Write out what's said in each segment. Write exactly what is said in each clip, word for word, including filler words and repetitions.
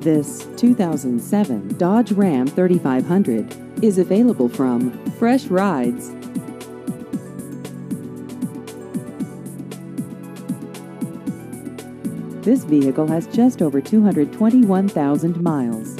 This two thousand seven Dodge Ram thirty-five hundred is available from Fresh Rides. This vehicle has just over two hundred twenty-one thousand miles.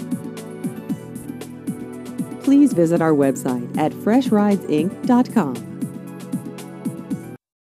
Please visit our website at fresh rides inc dot com.